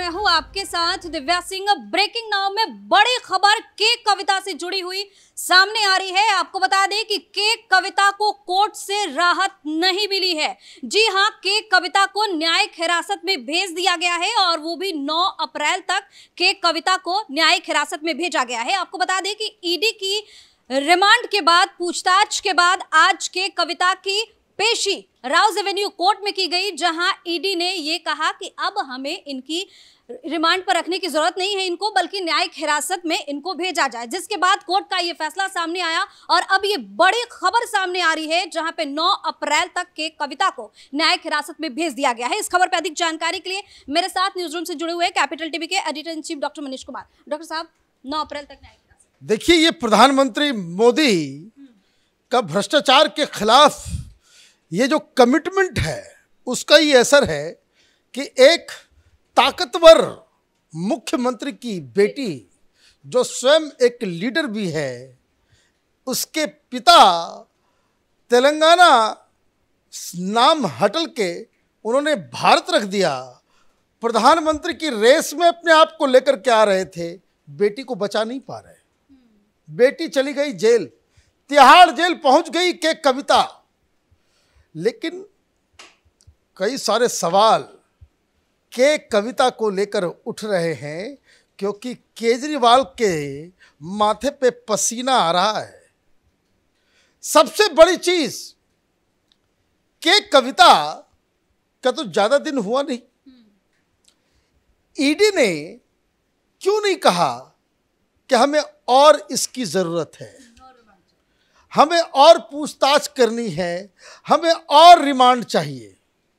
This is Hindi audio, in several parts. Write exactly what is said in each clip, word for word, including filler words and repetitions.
मैं हूं आपके साथ दिव्या सिंह। ब्रेकिंग नाउ में बड़ी खबर के कविता से जुड़ी हुई सामने आ रही है। आपको बता दें कि के कविता को कोर्ट से राहत नहीं मिली है। जी हां, के कविता को न्यायिक हिरासत में भेज दिया गया है और वो भी नौ अप्रैल तक के कविता को न्यायिक हिरासत में भेजा गया है। आपको बता दें कि ईडी की रिमांड के बाद, पूछताछ के बाद आज के कविता की पेशी राउज एवेन्यू कोर्ट में की गई, जहां ईडी ने ये कहा कि अब हमें इनकी रिमांड पर रखने की जरूरत नहीं है इनको, बल्कि न्यायिक हिरासत में इनको भेजा जाए। जिसके बाद कोर्ट का ये फैसला सामने आया और अब ये बड़ी खबर सामने आ रही है, जहां पे नौ अप्रैल तक के कविता को न्यायिक हिरासत में भेज दिया गया है। इस खबर पर अधिक जानकारी के लिए मेरे साथ न्यूज रूम से जुड़े हुए कैपिटल टीवी के editor in chief doctor Manish Kumar. Doctor साहब, नौ अप्रैल तक न्यायिक हिरासत। देखिए, ये प्रधानमंत्री मोदी का भ्रष्टाचार के खिलाफ ये जो कमिटमेंट है, उसका ये असर है कि एक ताकतवर मुख्यमंत्री की बेटी, जो स्वयं एक लीडर भी है, उसके पिता तेलंगाना नाम हटल के उन्होंने भारत रख दिया। प्रधानमंत्री की रेस में अपने आप को लेकर के आ रहे थे, बेटी को बचा नहीं पा रहे। बेटी चली गई जेल, तिहाड़ जेल पहुंच गई के कविता। लेकिन कई सारे सवाल के कविता को लेकर उठ रहे हैं, क्योंकि केजरीवाल के माथे पे पसीना आ रहा है। सबसे बड़ी चीज, के कविता का तो ज्यादा दिन हुआ नहीं, ईडी ने क्यों नहीं कहा कि हमें और इसकी जरूरत है, हमें और पूछताछ करनी है, हमें और रिमांड चाहिए।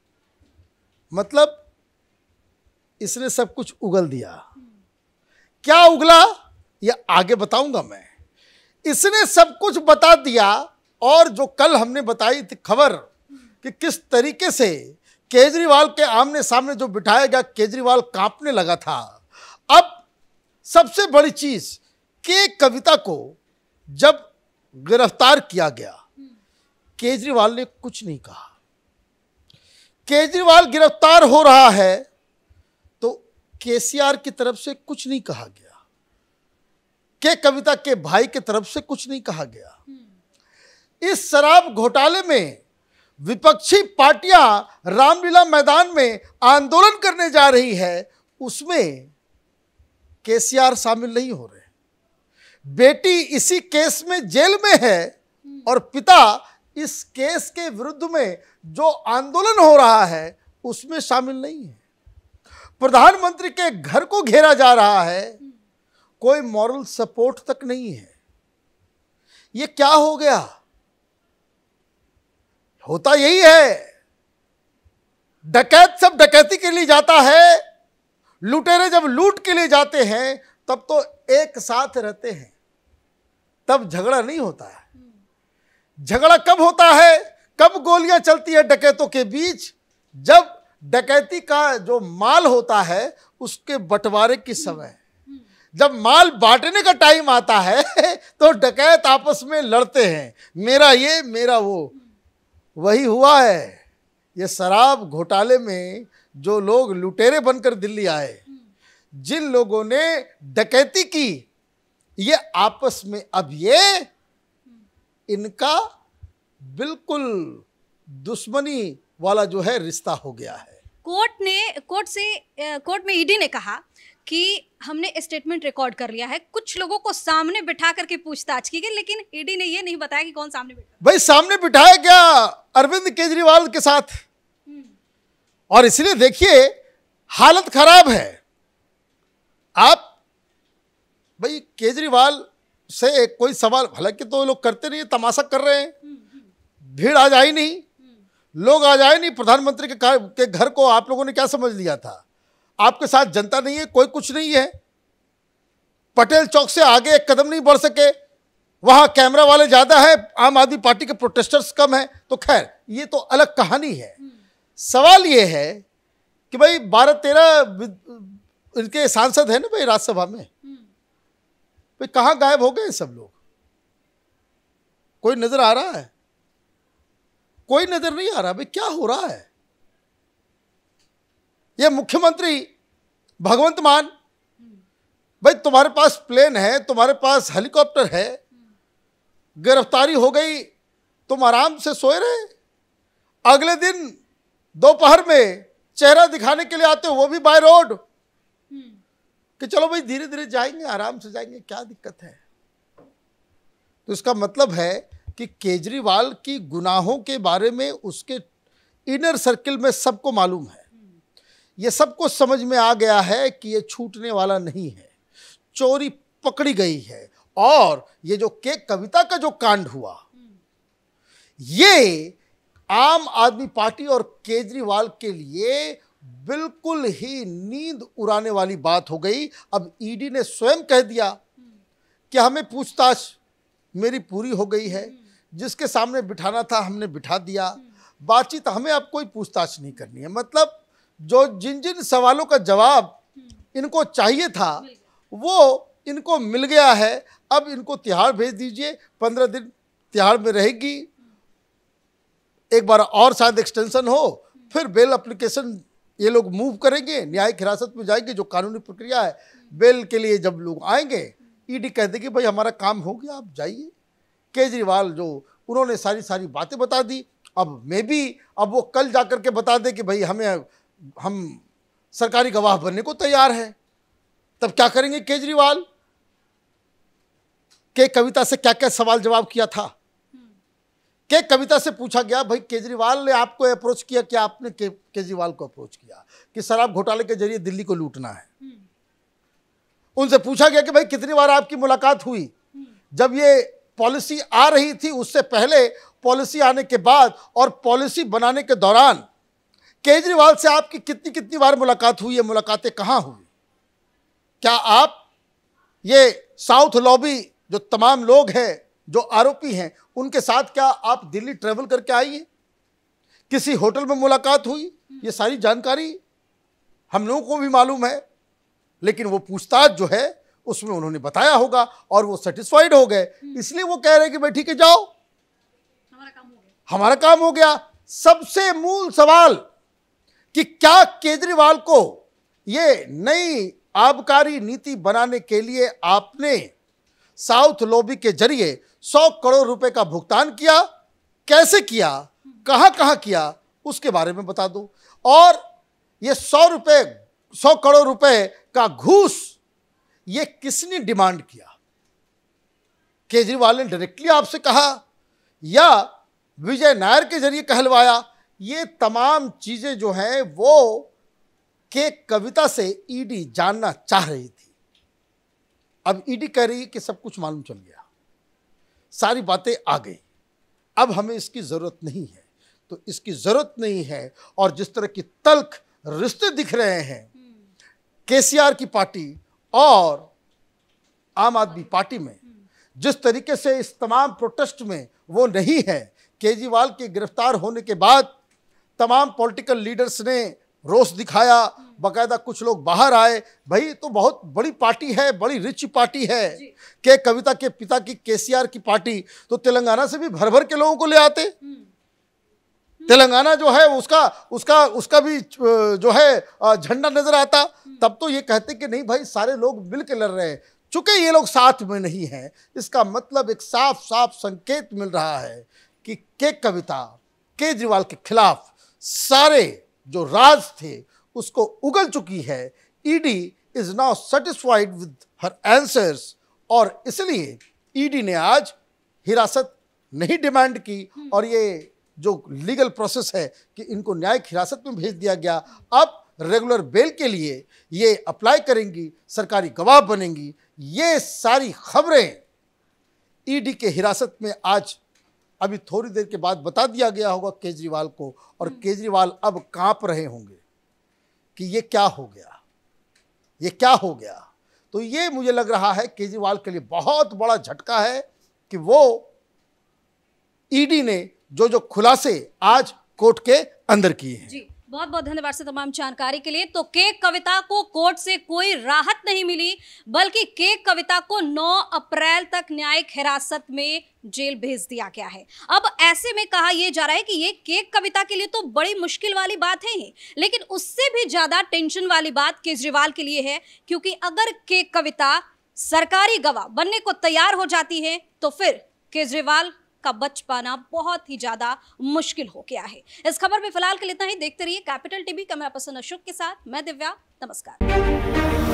मतलब इसने सब कुछ उगल दिया। क्या उगला ये आगे बताऊंगा मैं। इसने सब कुछ बता दिया। और जो कल हमने बताई थी खबर कि किस तरीके से केजरीवाल के आमने सामने जो बिठाया गया, केजरीवाल कांपने लगा था। अब सबसे बड़ी चीज, के कविता को जब गिरफ्तार किया गया, केजरीवाल ने कुछ नहीं कहा। केजरीवाल गिरफ्तार हो रहा है तो केसीआर की तरफ से कुछ नहीं कहा गया, के कविता के भाई की तरफ से कुछ नहीं कहा गया। इस शराब घोटाले में विपक्षी पार्टियां रामलीला मैदान में आंदोलन करने जा रही है, उसमें केसीआर शामिल नहीं हो रहे। बेटी इसी केस में जेल में है और पिता इस केस के विरुद्ध में जो आंदोलन हो रहा है उसमें शामिल नहीं है। प्रधानमंत्री के घर को घेरा जा रहा है, कोई मॉरल सपोर्ट तक नहीं है। ये क्या हो गया? होता यही है, डकैत सब डकैती के लिए जाता है, लुटेरे जब लूट के लिए जाते हैं तब तो एक साथ रहते हैं, तब झगड़ा नहीं होता है। झगड़ा कब होता है, कब गोलियां चलती है डकैतों के बीच? जब डकैती का जो माल होता है उसके बंटवारे की समय, जब माल बांटने का टाइम आता है तो डकैत आपस में लड़ते हैं, मेरा ये मेरा वो। वही हुआ है। ये शराब घोटाले में जो लोग लुटेरे बनकर दिल्ली आए, जिन लोगों ने डकैती की, ये आपस में अब ये इनका बिल्कुल दुश्मनी वाला जो है रिश्ता हो गया है। कोर्ट ने कोर्ट से कोर्ट में ईडी ने कहा कि हमने स्टेटमेंट रिकॉर्ड कर लिया है, कुछ लोगों को सामने बिठा करके पूछताछ की गई, लेकिन ईडी ने ये नहीं बताया कि कौन सामने बिठा। भाई, सामने बिठाया गया अरविंद केजरीवाल के साथ, और इसलिए देखिए हालत खराब है। आप भाई केजरीवाल से कोई सवाल, हालांकि तो लोग करते नहीं, तमाशा कर रहे हैं, भीड़ आ जाए नहीं, लोग आ जाए नहीं। प्रधानमंत्री के, के घर को आप लोगों ने क्या समझ लिया था? आपके साथ जनता नहीं है, कोई कुछ नहीं है। पटेल चौक से आगे एक कदम नहीं बढ़ सके, वहां कैमरा वाले ज्यादा है, आम आदमी पार्टी के प्रोटेस्टर्स कम है। तो खैर ये तो अलग कहानी है। सवाल ये है कि भाई बारह तेरह इनके सांसद है ना भाई राज्यसभा में, भाई कहां गायब हो गए सब लोग? कोई नजर आ रहा है? कोई नजर नहीं आ रहा। भाई क्या हो रहा है? ये मुख्यमंत्री भगवंत मान, भाई तुम्हारे पास प्लेन है, तुम्हारे पास हेलीकॉप्टर है, गिरफ्तारी हो गई, तुम आराम से सोए रहे। अगले दिन दोपहर में चेहरा दिखाने के लिए आते हो, वो भी बाय रोड, कि चलो भाई धीरे धीरे जाएंगे, आराम से जाएंगे, क्या दिक्कत है। तो इसका मतलब है कि केजरीवाल की गुनाहों के बारे में उसके इनर सर्किल में सबको मालूम है, ये सबको समझ में आ गया है कि ये छूटने वाला नहीं है, चोरी पकड़ी गई है। और ये जो के कविता का जो कांड हुआ, ये आम आदमी पार्टी और केजरीवाल के लिए बिल्कुल ही नींद उड़ाने वाली बात हो गई। अब ईडी ने स्वयं कह दिया कि हमें पूछताछ मेरी पूरी हो गई है, जिसके सामने बिठाना था हमने बिठा दिया, बातचीत हमें अब कोई पूछताछ नहीं करनी है। मतलब जो जिन जिन सवालों का जवाब इनको चाहिए था वो इनको मिल गया है। अब इनको तिहाड़ भेज दीजिए, पंद्रह दिन तिहाड़ में रहेगी, एक बार और शायद एक्सटेंशन हो, फिर बेल एप्लीकेशन ये लोग मूव करेंगे, न्यायिक हिरासत में जाएंगे, जो कानूनी प्रक्रिया है। बेल के लिए जब लोग आएंगे, ईडी कह देगी भाई हमारा काम हो गया, आप जाइए। केजरीवाल जो उन्होंने सारी सारी बातें बता दी, अब मे बी अब वो कल जाकर के बता दे कि भाई हमें हम सरकारी गवाह बनने को तैयार है। तब क्या करेंगे केजरीवाल? के कविता से क्या क्या सवाल जवाब किया था। के कविता से पूछा गया, भाई केजरीवाल ने आपको अप्रोच किया, क्या आपने के, केजरीवाल को अप्रोच किया कि शराब घोटाले के जरिए दिल्ली को लूटना है। उनसे पूछा गया कि भाई कितनी बार आपकी मुलाकात हुई, जब ये पॉलिसी आ रही थी, उससे पहले, पॉलिसी आने के बाद और पॉलिसी बनाने के दौरान केजरीवाल से आपकी कितनी कितनी बार मुलाकात हुई है, मुलाकातें कहां हुई। क्या आप ये साउथ लॉबी जो तमाम लोग हैं जो आरोपी हैं, उनके साथ क्या आप दिल्ली ट्रेवल करके आई हैं, किसी होटल में मुलाकात हुई, ये सारी जानकारी हम लोगों को भी मालूम है। लेकिन वो पूछताछ जो है उसमें उन्होंने बताया होगा और वो सेटिस्फाइड हो गए, इसलिए वो कह रहे हैं कि भाई ठीक है जाओ, हमारा काम हो गया, हमारा काम हो गया। सबसे मूल सवाल कि क्या केजरीवाल को ये नई आबकारी नीति बनाने के लिए आपने साउथ लॉबी के जरिए सौ करोड़ रुपए का भुगतान किया, कैसे किया, कहां कहां किया, उसके बारे में बता दो। और ये सौ रुपए सौ करोड़ रुपए का घूस ये किसने डिमांड किया? केजरीवाल ने डायरेक्टली आपसे कहा या विजय नायर के जरिए कहलवाया? ये तमाम चीजें जो हैं वो के कविता से ईडी जानना चाह रही थी। अब ईडी कह रही है कि सब कुछ मालूम चल गया, सारी बातें आ गई, अब हमें इसकी जरूरत नहीं है। तो इसकी जरूरत नहीं है। और जिस तरह की तल्ख रिश्ते दिख रहे हैं केसीआर की पार्टी और आम आदमी पार्टी में, जिस तरीके से इस तमाम प्रोटेस्ट में वो नहीं है, केजरीवाल के गिरफ्तार होने के बाद तमाम पॉलिटिकल लीडर्स ने रोष दिखाया, बकायदा कुछ लोग बाहर आए। भाई तो बहुत बड़ी पार्टी है, बड़ी रिच पार्टी है। के कविता के पिता की केसीआर की पार्टी तो तेलंगाना से भी भर भर के लोगों को ले आते। तेलंगाना जो है उसका उसका उसका भी जो है झंडा नजर आता, तब तो ये कहते कि नहीं भाई सारे लोग मिलकर लड़ रहे हैं। चूंकि ये लोग साथ में नहीं हैं, इसका मतलब एक साफ साफ संकेत मिल रहा है कि के कविता केजरीवाल के खिलाफ सारे जो राज थे उसको उगल चुकी है। ED is now satisfied with her answers और इसलिए ईडी ने आज हिरासत नहीं डिमांड की और ये जो लीगल प्रोसेस है कि इनको न्यायिक हिरासत में भेज दिया गया, अब रेगुलर बेल के लिए ये अप्लाई करेंगी, सरकारी गवाह बनेंगी। ये सारी खबरें ईडी के हिरासत में आज अभी थोड़ी देर के बाद बता दिया गया होगा केजरीवाल को, और केजरीवाल अब कांप रहे होंगे कि ये क्या हो गया, ये क्या हो गया। तो ये मुझे लग रहा है केजरीवाल के लिए बहुत बड़ा झटका है कि वो ईडी ने जो जो खुलासे आज कोर्ट के अंदर किए हैं। बहुत बहुत धन्यवाद से तमाम जानकारी के लिए। तो के कविता को कोर्ट से कोई राहत नहीं मिली, बल्कि के कविता को नौ अप्रैल तक न्यायिक हिरासत में जेल भेज दिया गया है। अब ऐसे में कहा यह जा रहा है कि ये के कविता के लिए तो बड़ी मुश्किल वाली बात है ही, लेकिन उससे भी ज्यादा टेंशन वाली बात केजरीवाल के लिए है, क्योंकि अगर के कविता सरकारी गवाह बनने को तैयार हो जाती है तो फिर केजरीवाल का बच पाना बहुत ही ज्यादा मुश्किल हो गया है। इस खबर में फिलहाल के लिए इतना ही। देखते रहिए capital TV. Camera person Ashok के साथ मैं दिव्या। नमस्कार।